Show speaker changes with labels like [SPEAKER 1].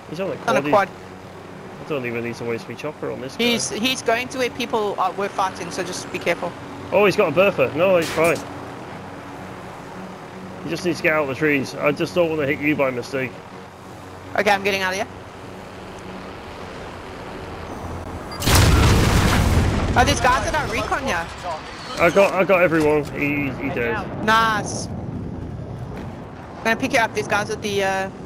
[SPEAKER 1] He's on a
[SPEAKER 2] On a
[SPEAKER 1] quad.
[SPEAKER 2] quad.
[SPEAKER 1] I don't even need to waste my chopper on this guy.
[SPEAKER 2] He's going to where people were fighting, so just be careful.
[SPEAKER 1] Oh, he's got a Bertha. No, he's fine. He just needs to get out of the trees. I just don't want to hit you by mistake.
[SPEAKER 2] Okay, I'm getting out of here. Oh, there's guys that are recon here.
[SPEAKER 1] I got everyone. He dead.
[SPEAKER 2] Nice. I'm gonna pick you up. These guys at the